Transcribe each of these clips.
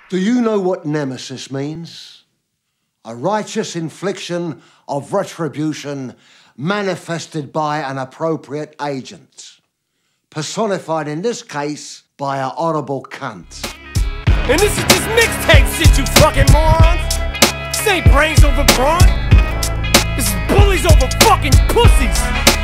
Do you know what nemesis means? A righteous infliction of retribution manifested by an appropriate agent. Personified in this case by a horrible cunt. And this is just mixtape shit, you fucking morons! This ain't brains over brawn. This is bullies over fucking pussies!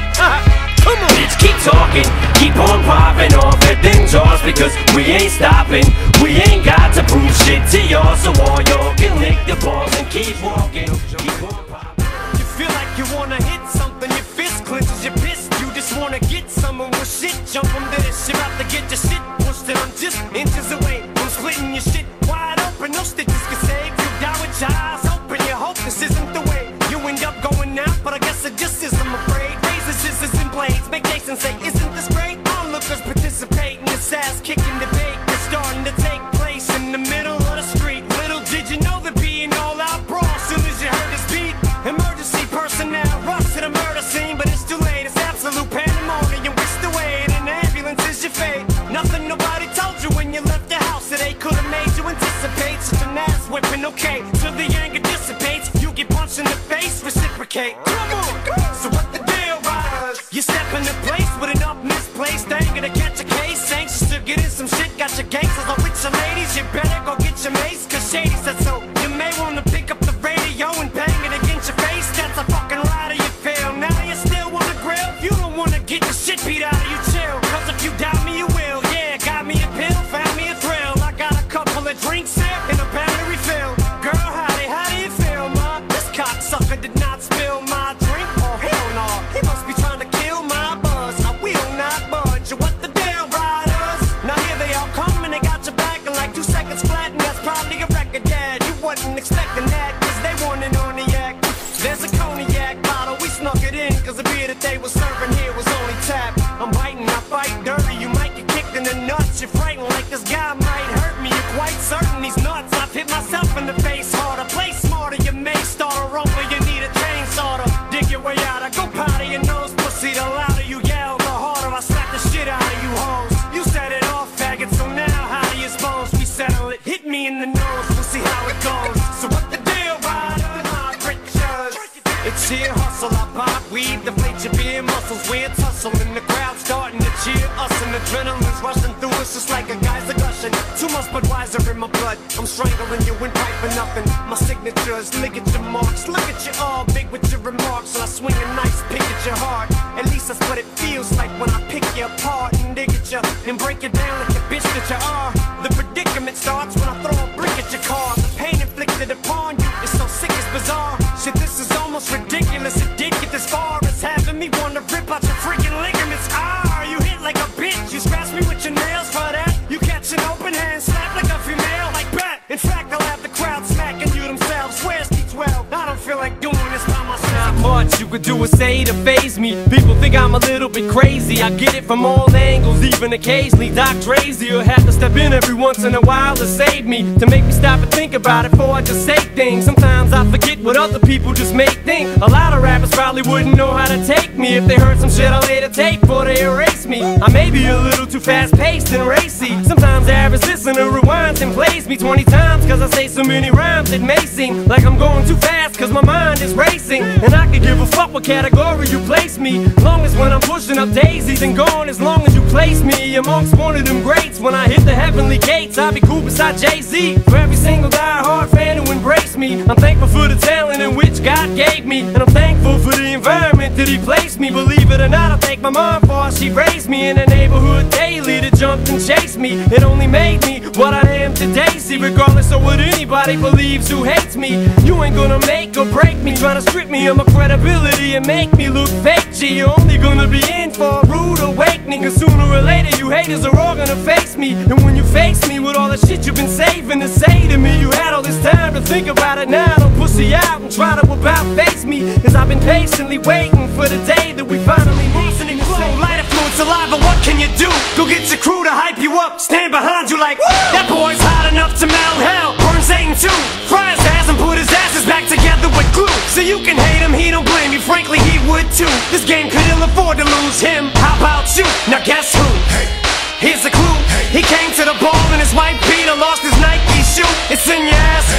Come on! Bitch, keep talking, keep on popping off at them jaws, because we ain't stopping. We ain't got to prove shit to y'all, so all y'all can lick the balls and keep walking. Keep on popping. You feel like you wanna hit something, your fist clenches, you're pissed. You just wanna get someone with shit. Jump on this, you're about to get your shit pushed, and I'm just inches away from splitting your shit wide open. No stitches can save you. Die with your eyes open. You hope this isn't the way you end up going out, but I guess it just is. I'm afraid. Razor, scissors, and blades make Jason say, "Isn't this great?" Onlookers participate in this ass-kicking debate that's starting to take place in the middle of the street. Little did you know there'd be an all-out brawl soon as you heard this beat. Emergency personnel rush to the murder scene, but it's too late. It's absolute pandemonium. Wish the way in an ambulance is your fate. Nothing nobody told you when you left the house that they could have made you anticipate such an ass whipping. Okay, till the anger dissipates, you get punched in the face, reciprocate. Come on, so what the deal, riders? You step into place with an up misplaced anger to catch a case. Anxious to get in some shit, got your gangsters on with your ladies. You better go get your mace, cause Shady said so. You may wanna pick up the radio and bang it against your face. That's a fucking rider you feel. Now you still wanna grill? You don't wanna get the shit beat out of you, chill. Cause if you doubt me, you will. Yeah, got me a pill, found me a thrill. I got a couple of drinks here and a pound to refill. Girl, how do you feel, ma? This cocksucker did not spill my drink. Oh, hell no. He must be trying to kill my buzz. I will not budge. What the deal, riders? Now here they all come and they got your back in like 2 seconds flat, and that's probably a record, Dad. You wasn't expecting that, cause they wanted on the yak. There's a cognac bottle, we snuck it in, cause the beer that they were serving here was only tap. I'm biting, I fight dirty, you might get kicked in the nuts. You're frightened like this guy might hurt me. You're quite certain he's nuts. I've hit myself in the face harder. Play smarter, you may start a rumble. You need a chainsaw to dig your way out. I go powder your nose, pussy. The louder you yell, the harder I slap the shit out of you hoes. You set it off, faggot, so now how do you suppose we settle it? Hit me in the nose, we'll see how it goes. So what the deal, rider? My riches. It's sheer hustle, I pop weed, deflate your beer muscles. We're tussling, the crowd starting to cheer us, and adrenaline's rushing through us just like a geyser gushing. Too much Budweiser in my blood, I'm strangling you in pipe for nothing. My signatures, ligature marks. Look at you all big with your remarks, and I swing a nice pick at your heart. At least that's what it feels like when I pick you apart and dig at you and break you down like the bitch that you are. The predicament starts when I throw a brick at your car. The pain inflicted upon you is so sick it's bizarre. Shit, this is almost ridiculous. It did get this far. It's having me want to rip out your freaking ligaments. Ah, you hit like a bitch. You scratch me with your nails for that. You catch an open hand, slap like a female, like bat. In fact, I'll have the crowd smacking you themselves. Where's D12? I don't feel like doing this by myself. Not much you could do or say to faze me. People think I'm a little bit crazy. I get it from all angles, even occasionally. Doc Drazy will have to step in every once in a while to save me, to make me stop and think about it before I just say things. Sometimes I forget what other people just make think. A lot of rappers probably wouldn't know how to take me if they heard some shit I later tape before they erase me. I may be a little too fast-paced and racy. Sometimes the average listener rewinds and plays me 20 times cause I say so many rhymes. It may seem like I'm going too fast cause my mind is racing, and I could give a fuck what category you place me, long as when I'm pushing up daisies and gone. As long as you place me amongst one of them greats, when I hit the heavenly gates I'll be cool beside Jay-Z. For every single die-hard fan who embraced me, I'm thankful for the talent in which God gave me, and I'm thankful for the environment that He placed me. Believe it or not, I thank my mom for how she raised me in the neighborhood daily that jumped and chased me. It only made me what I am today. See, regardless of what anybody believes who hates me, you ain't gonna make or break me, trying to strip me of my credibility and make me look fake. G, you're only gonna be in for a rude awakening, cause sooner or later you haters are all gonna face me. And when you face me with all the shit you've been saving to say to me, you had all this time to think about it. Now don't pussy out and try to about face me, cause I've been patiently waiting for the day that we finally meet. Lighter fluid, saliva, what can you do? Go get your crew to hype you up, stand behind you like, woo! That boy's hot enough to melt hell, burn Satan too. Fry his ass and put his asses back together with glue. So you can hate him, he don't blame you, frankly he would too. This game could ill afford to lose him. How about you? Now guess who? Here's the clue. He came to the ball in his white beater, lost his Nike shoe.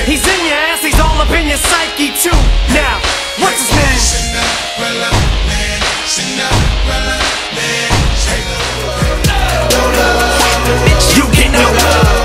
He's in your ass, he's all up in your psyche too. Now, what's his name? Cinderella man, Cinderella man. You get no love.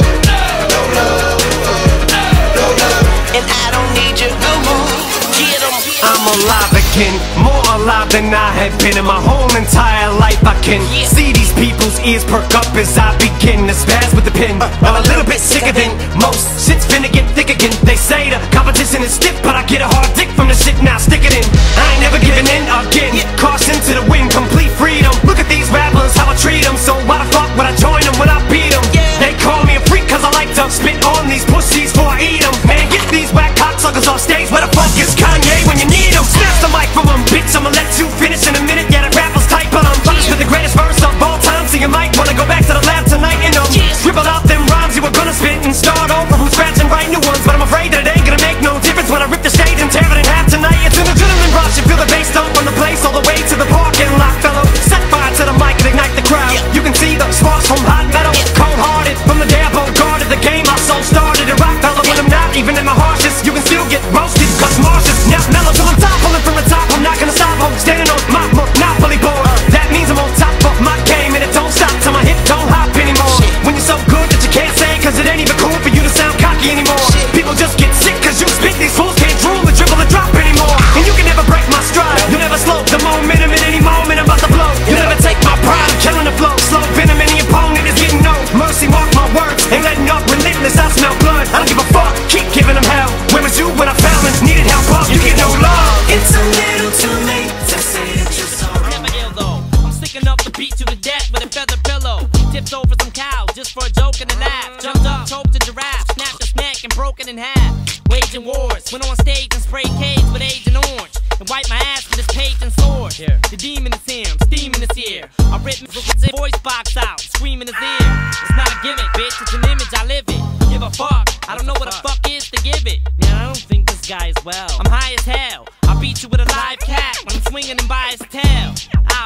And I don't need you no more. Get 'em. I'm alive again, more alive than I have been in my whole entire life. I can see these people's ears perk up as I begin to spaz with the pen. I'm a little bit sicker than most. Shit's finna get thick again. They say the competition is stiff, but I get a hard dick from the shit. Now stick it in. I ain't never giving in again. Caution to the wind, complete freedom. Look at these rappers, how I treat them. So why the fuck would I join them when I beat them? They call me a freak cause I like to spit on these pussies before I eat them. Man, get these whack cocksuckers off stage. Where the fuck is Kanye when you need him? Snatch the mic from him, bitch. I'ma let you finish in a minute. Yeah, the rapper's tight, but I'm punished with the greatest verse of all time. So you might wanna go back to the lab tonight and scribble out them rhymes you were gonna spit and start over from scratch and write new ones. But I'm afraid that it ain't gonna make no difference when I rip the stage and tear it in half tonight. It's an adrenaline rush. You feel the bass dump from the place all the way to the parking lot, fellow. Set fire to the mic and ignite the crowd. You can see the sparks from hot metal. Cold-hearted from the day I guarded the game. My soul started to rock, fellow. When I'm not even at my harshest, you can still get roasted. Cause Marsh's now mellow till I'm top, pulling from the top. I'm not gonna stop. I'm standing on my monopoly board. That means I'm on top of my game and it don't stop till my hip don't hop anymore. When you're so good that you can't say, cause it ain't even cool for you to sound cocky anymore. People just get sick cause you spit. These fools can't drool or dribble or drop anymore. And you can never break my stride. You'll never slow the momentum at any moment I'm about to blow. You'll never take my pride. I'm killing the flow. Slow venom, any opponent is getting no mercy. Mark my words. Ain't letting up relentless. I smell blood. I don't give a fuck. Keep giving them hell. Where was you when I found and needed help up? You get no love. It's a little too late to say that you're sorry. Never ill though. I'm sticking up the beat to the death with a feather pillow. Tipped over some cows just for a joke and a laugh. Jumped up, choked a giraffe, snapped his neck and broke it in half. Waging wars, went on stage and sprayed cage with Agent Orange. And wiped my ass with this page and sword. The demon is him, steam in his ear. I ripped his voice box out, screaming his ear. It's not a gimmick, bitch, it's an image, I live it. Give a fuck, I don't know what a fuck is to give it. Man, I don't think this guy is well. I'm high as hell. I beat you with a live cat when I'm swinging him by his tail. I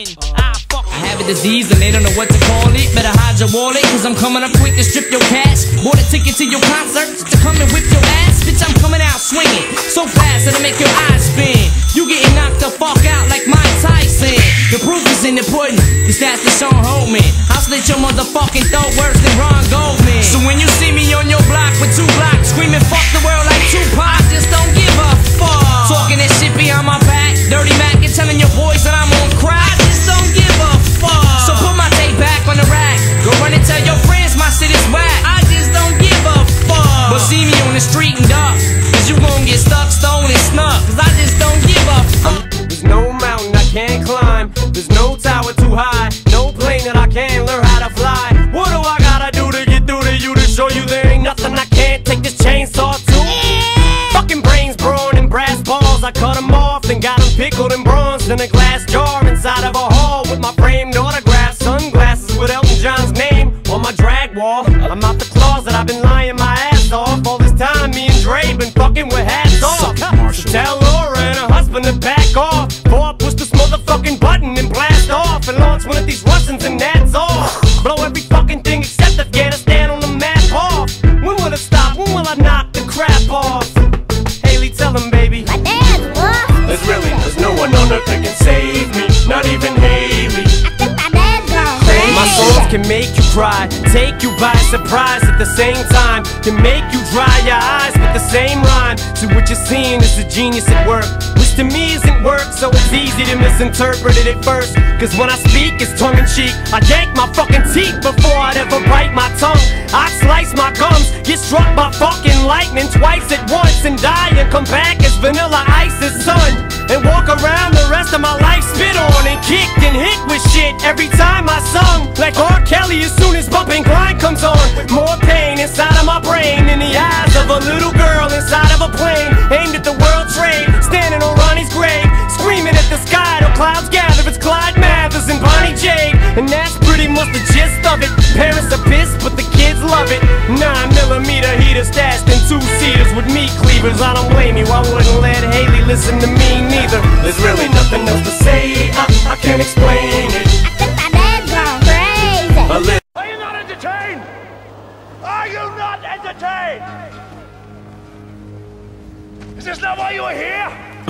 have a disease and they don't know what to call it. Better hide your wallet, cause I'm coming up quick to strip your cash. Bought a ticket to your concert to come and whip your ass. Bitch, I'm coming out swinging so fast that'll make your eyes spin. You getting knocked the fuck out like Mike Tyson. The proof is in the pudding, cause that's the Sean Holman. I'll slit your motherfucking throat worse than Ron Goldman. So when you see me on your block with 2 blocks screaming fuck the world like Tupac, I just don't give a fuck. Talking that shit behind my back, dirty Mac and telling your boys that I'm on crack. I just don't give a fuck. So put my tape back on the rack. Go run and tell your friends my shit is whack. I just don't give a fuck. But see me on the street and duck, cause you gon' get stuck, stolen, and snuck. Cause I just don't give a fuck. There's no mountain I can't climb. There's no tower too high. No plane that I can't learn how to fly. What do I gotta do to get through to you to show you there ain't nothing I can't take this chainsaw to? Fucking brains, brawn, and brass balls. I cut them off and got them pickled and bronzed in a glass jar inside of a hall with my framed autograph. Sunglasses with Elton John's name on my drag wall. I'm out the closet, I've been lying my ass off. All this time me and Dre been fucking with hats off. So tell Laura and her husband to back off before I push this motherfucking button and blast off and launch one of these Russians and that's all. Blow every fucking thing except Afghanistan on the map off. When will it stop? When will I knock the crap off? Haley, tell him, baby. My dad's what? There's no one on earth that can save me, not even Haley. I think my dad's gone crazy. My songs can make you cry, take you by surprise at the same time, can make you dry your eyes with the same rhyme. So what you're seeing is a genius at work, which to me isn't work, so it's easy to misinterpret it at first. Cause when I speak, it's tongue-in-cheek. I yank my fucking teeth before I'd ever bite my tongue. I'd slice my gums, get struck by fucking lightning twice at once, and die and come back as Vanilla Ice's son, and walk around the rest of my life spit on and kicked and hit with shit every time I sung. Like R. Kelly as soon as bumping grind comes on. More pain inside of my brain than the eyes of a little girl inside of a plane aimed at the World Trade, standing on Ronnie's grave, screaming at the sky till clouds gather. It's Clyde Mathers and Bonnie Jade, and that's pretty much the gist of it. Parents are pissed, but the kids love it. 9mm heater stashed in 2-seaters with meat cleavers. I don't blame you, I wouldn't let Haley listen to me neither. There's really nothing else to say, I can't explain it. I think my dad's gone crazy. A little Are you not entertained? Are you not entertained? Is this not why you were here?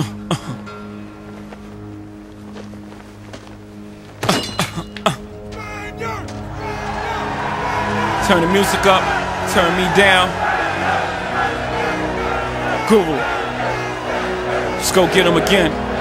Turn the music up, turn me down. Guru, let's go get him again.